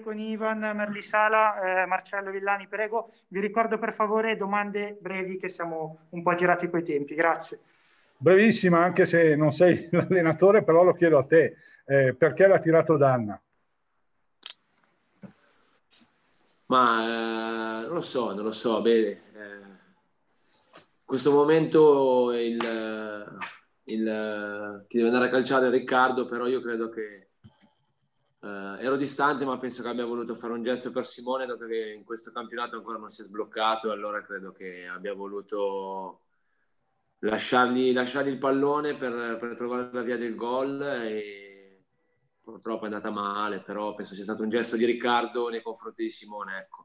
con Ivan Merlisala, Marcello Villani, prego. Vi ricordo per favore domande brevi che siamo un po' girati coi tempi. Grazie. Brevissima, anche se non sei l'allenatore, però lo chiedo a te. Perché l'ha tirato Danna? Ma non lo so, vede. In questo momento chi deve andare a calciare è Riccardo, però io credo che ero distante, ma penso che abbia voluto fare un gesto per Simone, dato che in questo campionato ancora non si è sbloccato, allora credo che abbia voluto lasciargli il pallone per trovare la via del gol, e purtroppo è andata male, però penso sia stato un gesto di Riccardo nei confronti di Simone, ecco.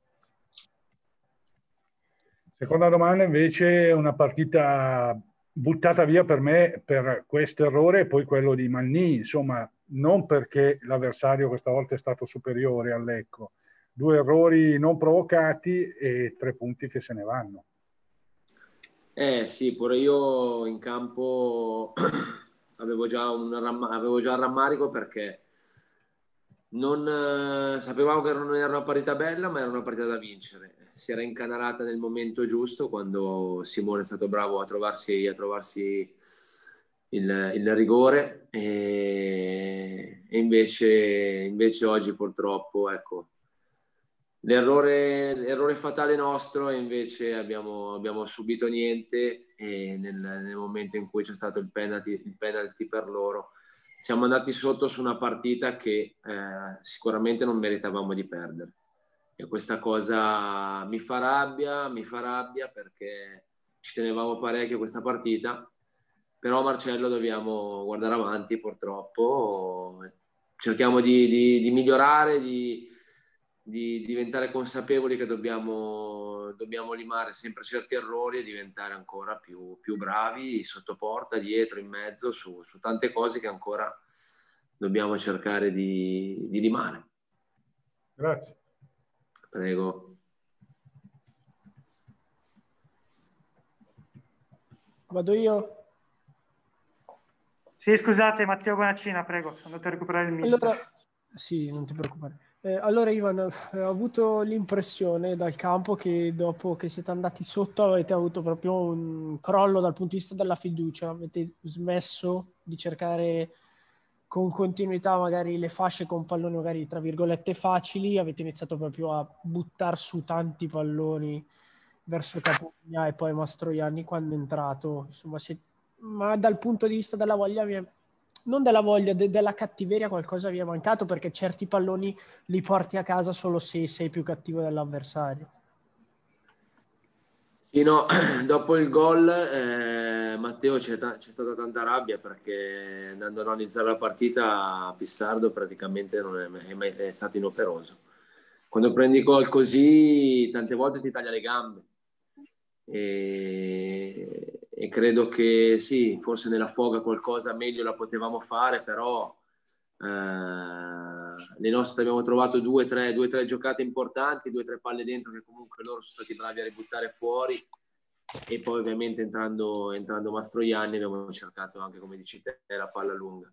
Seconda domanda invece, una partita buttata via per me per questo errore e poi quello di Manni, insomma, non perché l'avversario questa volta è stato superiore al Lecco, 2 errori non provocati e 3 punti che se ne vanno. Sì, pure io in campo avevo già il rammarico, perché non sapevamo che non era una partita bella, ma era una partita da vincere. Si era incanalata nel momento giusto, quando Simone è stato bravo a trovarsi il rigore, e invece oggi purtroppo, ecco, l'errore fatale nostro, e invece abbiamo subito niente, e nel momento in cui c'è stato il penalty per loro, siamo andati sotto su una partita che sicuramente non meritavamo di perdere, e questa cosa mi fa rabbia, perché ci tenevamo parecchio a questa partita. Però Marcello, dobbiamo guardare avanti, purtroppo cerchiamo di migliorare, di diventare consapevoli che dobbiamo limare sempre certi errori e diventare ancora più bravi sotto porta, dietro, in mezzo, su tante cose che ancora dobbiamo cercare di limare. Grazie. Prego. Vado io? Sì, scusate, Matteo Bonaccina, prego, sono andato a recuperare il mister. Allora, sì, non ti preoccupare. Allora, Ivan, ho avuto l'impressione dal campo che dopo che siete andati sotto avete avuto proprio un crollo dal punto di vista della fiducia. Avete smesso di cercare con continuità magari le fasce con palloni magari tra virgolette facili, avete iniziato proprio a buttare su tanti palloni verso Capogna e poi Mastroianni quando è entrato. Insomma, ma dal punto di vista della voglia, non della voglia, della cattiveria qualcosa vi è mancato, perché certi palloni li porti a casa solo se sei più cattivo dell'avversario. Sì, no, dopo il gol, Matteo, c'è stata tanta rabbia, perché andando a analizzare la partita, Pissardo praticamente non è stato inoperoso. Quando prendi gol così, tante volte ti taglia le gambe, e credo che sì, forse nella foga qualcosa meglio la potevamo fare, però le nostre abbiamo trovato due o tre giocate importanti, 2 o 3 palle dentro che comunque loro sono stati bravi a ributtare fuori, e poi ovviamente entrando Mastroianni abbiamo cercato anche, come dici te, la palla lunga.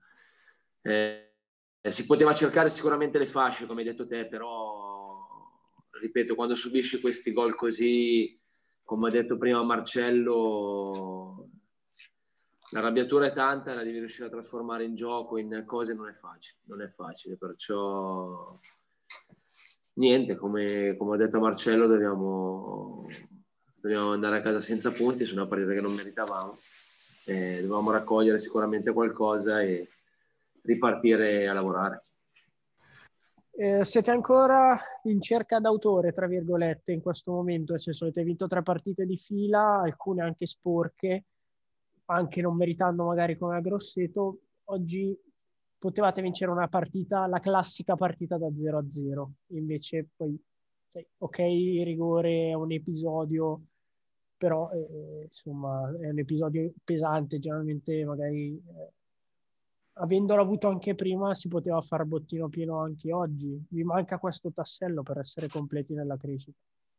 Si poteva cercare sicuramente le fasce, come hai detto te, però ripeto, quando subisci questi gol così, come ha detto prima Marcello, l'arrabbiatura è tanta, la devi riuscire a trasformare in gioco, in cose, non è facile, perciò niente, come ha detto Marcello, dobbiamo andare a casa senza punti su una partita che non meritavamo, dovevamo raccogliere sicuramente qualcosa e ripartire a lavorare. Siete ancora in cerca d'autore, tra virgolette, in questo momento, nel senso avete vinto 3 partite di fila, alcune anche sporche, anche non meritando magari come a Grosseto. Oggi potevate vincere una partita, la classica partita da 0-0, invece poi ok, il rigore è un episodio, però insomma è un episodio pesante, generalmente magari avendolo avuto anche prima si poteva fare bottino pieno anche oggi. Vi manca questo tassello per essere completi nella crescita.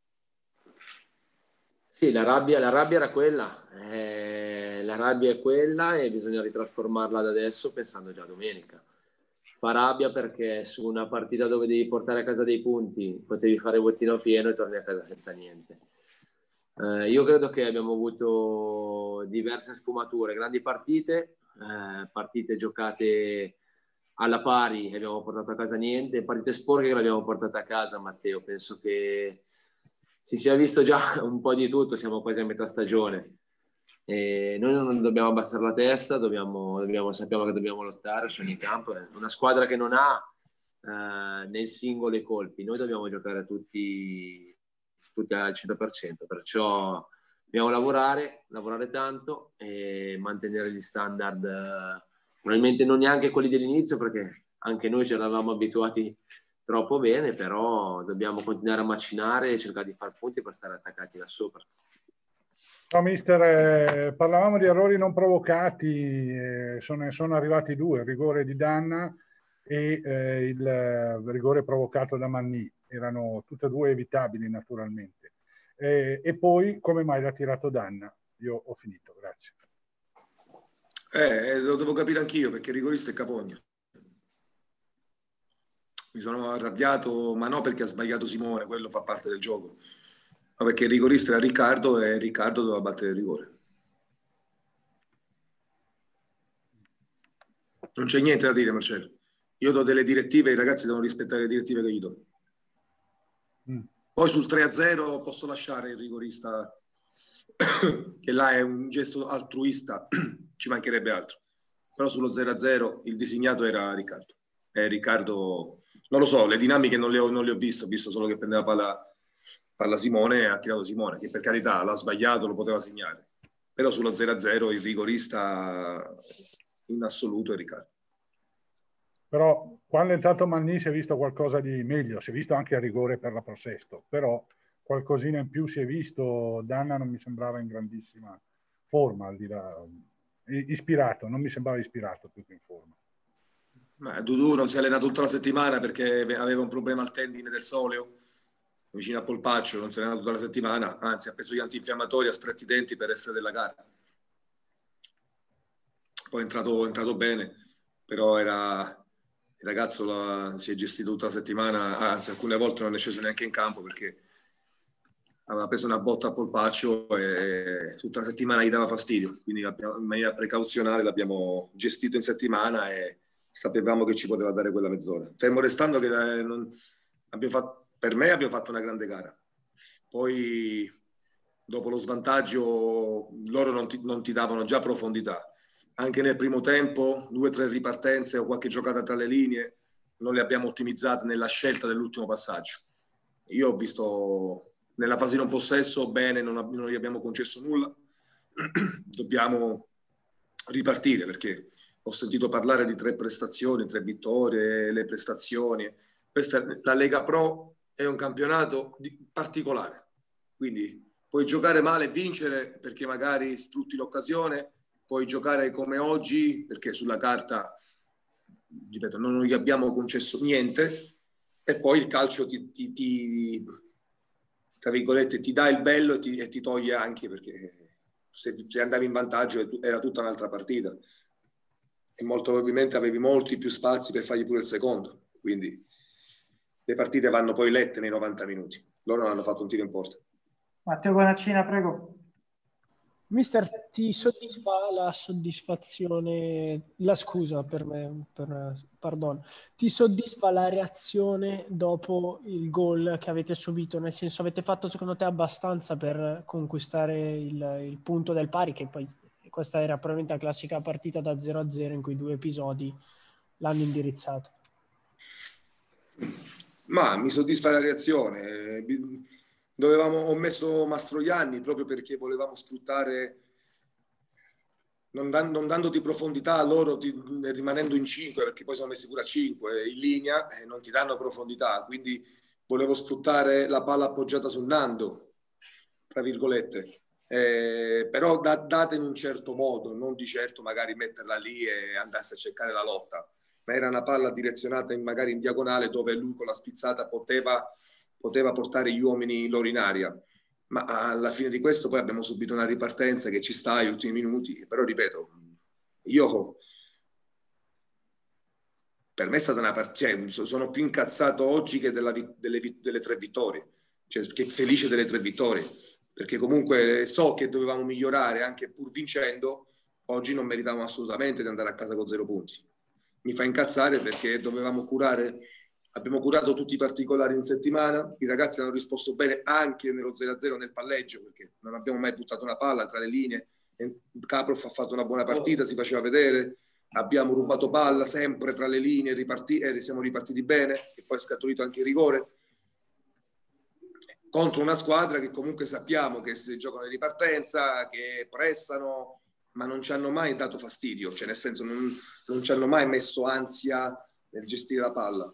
Sì, la rabbia era quella, la rabbia è quella, e bisogna ritrasformarla da adesso pensando già a domenica. fa rabbia perché su una partita dove devi portare a casa dei punti potevi fare il bottino pieno e torni a casa senza niente. Io credo che abbiamo avuto diverse sfumature, grandi partite, partite giocate alla pari e abbiamo portato a casa niente, partite sporche che l'abbiamo portata a casa. Matteo, penso che si sia visto già un po' di tutto, siamo quasi a metà stagione e noi non dobbiamo abbassare la testa, sappiamo che dobbiamo lottare su ogni campo. È una squadra che non ha nel singolo i colpi, noi dobbiamo giocare tutti al 100%, perciò dobbiamo lavorare tanto e mantenere gli standard, probabilmente non neanche quelli dell'inizio, perché anche noi ci eravamo abituati troppo bene, però dobbiamo continuare a macinare e cercare di far punti per stare attaccati da sopra. No, mister, parlavamo di errori non provocati, sono arrivati due, il rigore di Danna e il rigore provocato da Manni. Erano tutte e due evitabili naturalmente. E poi come mai l'ha tirato Danna? Io ho finito, grazie. Lo devo capire anch'io, perché il rigorista è Capogna. Mi sono arrabbiato, ma non perché ha sbagliato Simone, quello fa parte del gioco, ma perché il rigorista era Riccardo e Riccardo doveva battere il rigore. Non c'è niente da dire, Marcello. Io do delle direttive, i ragazzi devono rispettare le direttive che gli do. Poi sul 3-0 posso lasciare il rigorista, che là è un gesto altruista, ci mancherebbe altro. Però sullo 0-0 il designato era Riccardo. Riccardo, non lo so, le dinamiche non le ho viste, ho visto solo che prendeva palla Simone e ha tirato Simone, che per carità l'ha sbagliato, lo poteva segnare. Però sullo 0-0 il rigorista in assoluto è Riccardo. Però quando è entrato Manni si è visto qualcosa di meglio, si è visto anche a rigore per la Prosesto, però qualcosina in più si è visto. Danna non mi sembrava in grandissima forma, al di là, ispirato, non mi sembrava ispirato più che in forma. Ma Dudu non si è allenato tutta la settimana perché aveva un problema al tendine del soleo vicino a Polpaccio, non si è allenato tutta la settimana, anzi ha preso gli antinfiammatori, ha stretto i denti per essere della gara. Poi è entrato bene, però il ragazzo si è gestito tutta la settimana, anzi alcune volte non è sceso neanche in campo perché aveva preso una botta a Polpaccio e tutta la settimana gli dava fastidio, quindi in maniera precauzionale l'abbiamo gestito in settimana e sapevamo che ci poteva dare quella mezz'ora. Fermo restando che per me abbiamo fatto una grande gara. Poi dopo lo svantaggio loro non ti davano già profondità. Anche nel primo tempo, 2 o 3 ripartenze o qualche giocata tra le linee, non le abbiamo ottimizzate nella scelta dell'ultimo passaggio. Io ho visto nella fase non possesso bene, non gli abbiamo concesso nulla. Dobbiamo ripartire perché ho sentito parlare di 3 prestazioni, 3 vittorie, le prestazioni. La Lega Pro è un campionato particolare, quindi puoi giocare male e vincere perché magari sfrutti l'occasione, puoi giocare come oggi perché sulla carta, ripeto, non gli abbiamo concesso niente e poi il calcio tra virgolette ti dà il bello e ti toglie anche, perché se andavi in vantaggio era tutta un'altra partita e molto probabilmente avevi molti più spazi per fargli pure il secondo, quindi le partite vanno poi lette nei 90 minuti. Loro non hanno fatto un tiro in porta. Matteo Bonaccina, prego. Mister, ti soddisfa ti soddisfa la reazione dopo il gol che avete subito? Nel senso, avete fatto secondo te abbastanza per conquistare il punto del pari, che poi questa era probabilmente la classica partita da 0-0 in cui 2 episodi l'hanno indirizzato? Ma mi soddisfa la reazione. Ho messo Mastroianni proprio perché volevamo sfruttare, non dandoti profondità a loro, rimanendo in 5, perché poi sono messi pure a 5 in linea e non ti danno profondità, quindi volevo sfruttare la palla appoggiata su Nando, tra virgolette, però data in un certo modo, non di certo magari metterla lì e andarsi a cercare la lotta, ma era una palla direzionata magari in diagonale dove lui con la spizzata poteva portare gli uomini loro in aria. Ma alla fine di questo poi abbiamo subito una ripartenza che ci sta agli ultimi minuti, però ripeto, io per me è stata una partita, sono più incazzato oggi che delle 3 vittorie, cioè che felice delle 3 vittorie, perché comunque so che dovevamo migliorare anche pur vincendo. Oggi non meritavamo assolutamente di andare a casa con 0 punti. Mi fa incazzare perché dovevamo curare, abbiamo curato tutti i particolari in settimana, i ragazzi hanno risposto bene anche nello 0-0 nel palleggio, perché non abbiamo mai buttato una palla tra le linee. Kaprov ha fatto una buona partita, si faceva vedere, abbiamo rubato palla sempre tra le linee, siamo ripartiti bene, e poi è scaturito anche il rigore contro una squadra che comunque sappiamo che si giocano in ripartenza, che pressano, ma non ci hanno mai dato fastidio, cioè nel senso non ci hanno mai messo ansia nel gestire la palla.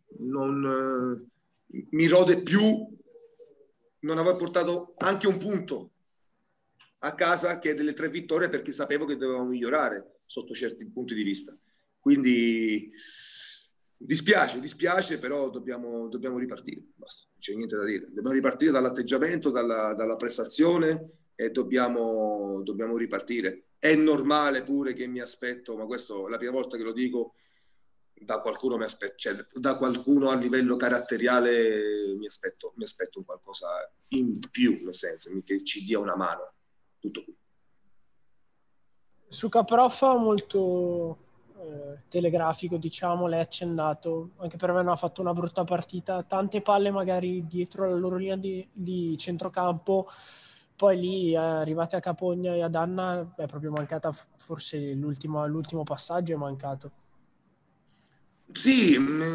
Mi rode più non aver portato anche un punto a casa che delle 3 vittorie, perché sapevo che dovevamo migliorare sotto certi punti di vista. Quindi dispiace, però dobbiamo ripartire. Basta, non c'è niente da dire. Dobbiamo ripartire dall'atteggiamento, dalla prestazione, e dobbiamo ripartire. È normale pure che mi aspetto, ma questo è la prima volta che lo dico, da qualcuno da qualcuno a livello caratteriale mi aspetto un qualcosa in più, nel senso che ci dia una mano. Tutto qui. Su Caprofa molto telegrafico, diciamo, l'hai accennato. Anche per me non ha fatto una brutta partita, tante palle magari dietro la loro linea di centrocampo, poi lì arrivati a Capogna e ad Anna è proprio mancata, forse l'ultimo passaggio è mancato. Sì,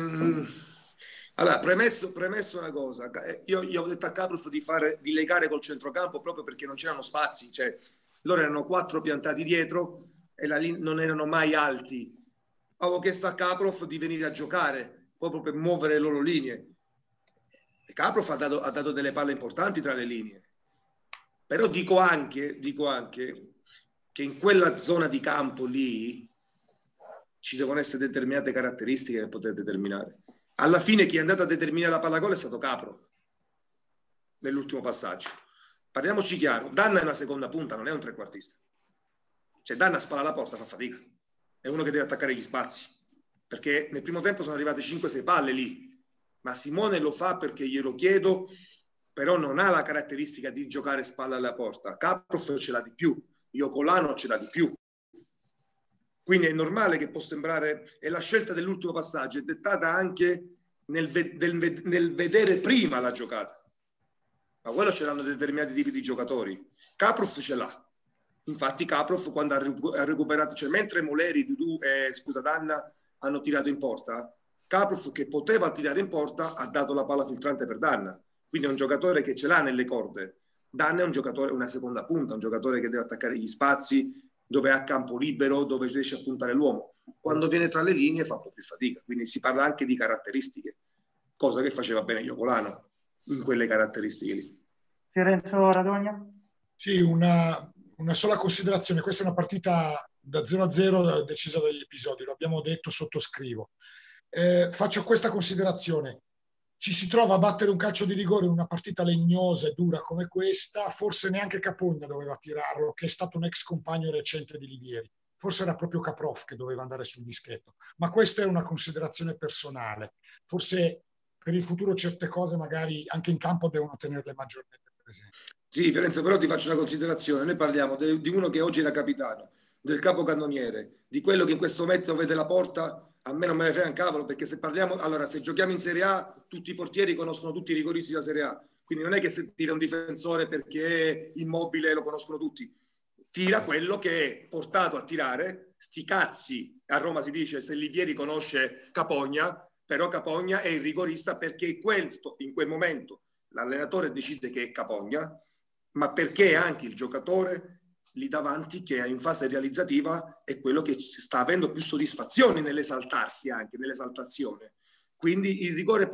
allora premesso una cosa, io gli ho detto a Kaprov di legare col centrocampo proprio perché non c'erano spazi, cioè loro erano 4 piantati dietro e non erano mai alti. Avevo chiesto a Kaprov di venire a giocare proprio per muovere le loro linee, e Kaprov ha dato delle palle importanti tra le linee, però dico anche che in quella zona di campo lì ci devono essere determinate caratteristiche per poter determinare. Alla fine chi è andato a determinare la palla gol è stato Kaprov nell'ultimo passaggio. Parliamoci chiaro, Danna è una seconda punta, non è un trequartista. Cioè Danna spalla alla porta, fa fatica. È uno che deve attaccare gli spazi, perché nel primo tempo sono arrivate 5-6 palle lì, ma Simone lo fa perché glielo chiedo, però non ha la caratteristica di giocare spalla alla porta. Kaprov ce l'ha di più, Iocolano ce l'ha di più. Quindi è normale che può sembrare, e la scelta dell'ultimo passaggio è dettata anche nel vedere prima la giocata. Ma quello ce l'hanno determinati tipi di giocatori. Kaprov ce l'ha. Infatti Kaprov quando ha recuperato, cioè mentre Moleri, Dudu e Danna hanno tirato in porta, Kaprov che poteva tirare in porta ha dato la palla filtrante per Danna. Quindi è un giocatore che ce l'ha nelle corde. Danna è un giocatore, una seconda punta, un giocatore che deve attaccare gli spazi, dove ha campo libero, dove riesce a puntare l'uomo. Quando viene tra le linee fa un po' più fatica, quindi si parla anche di caratteristiche, cosa che faceva bene Iocolano in quelle caratteristiche lì. Fiorenzo Radogna? Sì, una sola considerazione, questa è una partita da 0-0 decisa dagli episodi, lo abbiamo detto, sottoscrivo. Faccio questa considerazione. Ci si trova a battere un calcio di rigore in una partita legnosa e dura come questa, forse neanche Capogna doveva tirarlo, che è stato un ex compagno recente di Livieri. Forse era proprio Kaprov che doveva andare sul dischetto. Ma questa è una considerazione personale. Forse per il futuro certe cose magari anche in campo devono tenerle maggiormente presenti. Sì, Fiorenzo, però ti faccio una considerazione. Noi parliamo di uno che oggi era capitano, del capocannoniere, di quello che in questo momento vede la porta. A me non me ne frega un cavolo, perché se parliamo, allora se giochiamo in Serie A tutti i portieri conoscono tutti i rigoristi della Serie A, quindi non è che se tira un difensore perché è Immobile lo conoscono tutti, tira quello che è portato a tirare. Sti cazzi, a Roma si dice, se Livieri conosce Capogna, però Capogna è il rigorista perché questo, in quel momento l'allenatore decide che è Capogna, ma perché anche il giocatore lì davanti che in fase realizzativa è quello che sta avendo più soddisfazioni nell'esaltarsi, anche nell'esaltazione. Quindi il rigore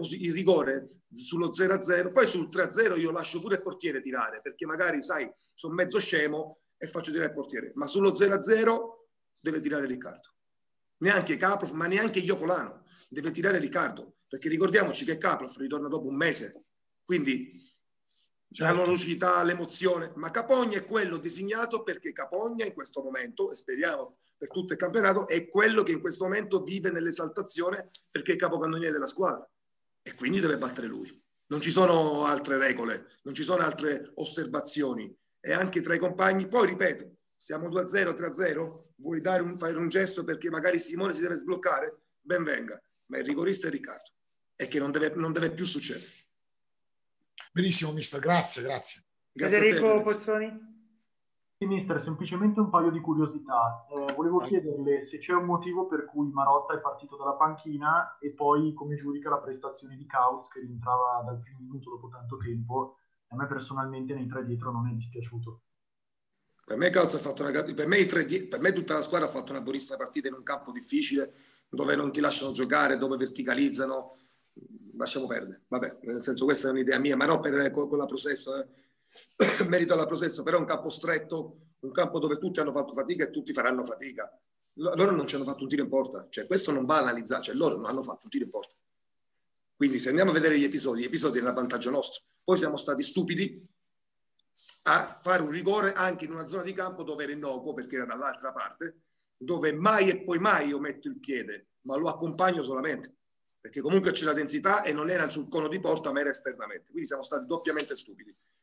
sullo 0-0, poi sul 3-0 io lascio pure il portiere tirare, perché magari sai sono mezzo scemo e faccio tirare il portiere, ma sullo 0-0 deve tirare Riccardo, neanche Kaprov, ma neanche Iocolano, deve tirare Riccardo, perché ricordiamoci che Kaprov ritorna dopo un mese, quindi la velocità, l'emozione, ma Capogna è quello designato perché Capogna in questo momento, e speriamo per tutto il campionato, è quello che in questo momento vive nell'esaltazione perché è capocannoniere della squadra e quindi deve battere lui. Non ci sono altre regole, non ci sono altre osservazioni e anche tra i compagni, poi ripeto, siamo 2-0, 3-0, vuoi fare un gesto perché magari Simone si deve sbloccare? Ben venga, ma il rigorista è Riccardo e che non deve più succedere. Benissimo, mister, grazie. Federico Pozzoni? Sì, mister, semplicemente un paio di curiosità. Volevo chiederle se c'è un motivo per cui Marotta è partito dalla panchina e poi come giudica la prestazione di Cauz che rientrava dal primo minuto dopo tanto tempo. A me personalmente nei tre dietro non è dispiaciuto. Per me Cauz ha fatto per me tutta la squadra ha fatto una buonissima partita in un campo difficile dove non ti lasciano giocare, dove verticalizzano. Lasciamo perdere, vabbè, nel senso questa è un'idea mia, ma no con la Prosesso, merito alla Prosesso, però è un campo stretto, un campo dove tutti hanno fatto fatica e tutti faranno fatica. Loro non ci hanno fatto un tiro in porta, cioè questo non va analizzato, cioè loro non hanno fatto un tiro in porta. Quindi se andiamo a vedere gli episodi erano a vantaggio nostro. Poi siamo stati stupidi a fare un rigore anche in una zona di campo dove era innocuo, perché era dall'altra parte, dove mai e poi mai io metto il piede, ma lo accompagno solamente. Perché comunque c'è la densità e non era sul cono di porta ma era esternamente, quindi siamo stati doppiamente stupidi.